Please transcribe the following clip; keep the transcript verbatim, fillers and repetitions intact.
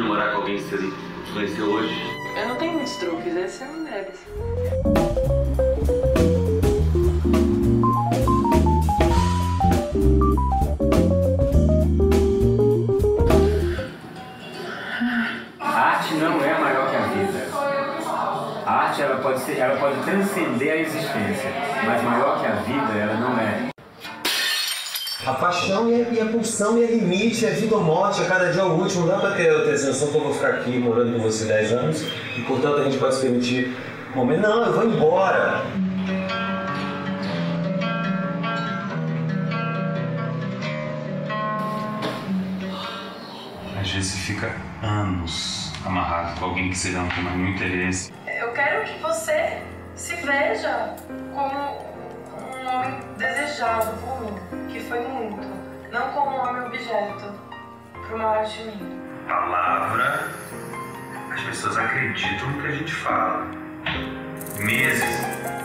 namorar com alguém que você conheceu hoje? Eu não tenho muitos truques, esse é um deles. A arte não é maior que a vida. A arte ela pode ser, ela pode transcender a existência, mas maior que a vida ela não é. A paixão e a, e a pulsão e a limite, a vida ou morte, a cada dia é o último. Não dá pra ter a sensação que eu vou ficar aqui morando com você dez anos e, portanto, a gente pode se permitir um momento. Não, eu vou embora. Às vezes você fica anos amarrado com alguém que você não tem nenhum interesse. Eu quero que você se veja como um homem desejado por mim, que foi muito, não como um homem objeto para uma arte minha. Palavra, as pessoas acreditam no que a gente fala. Meses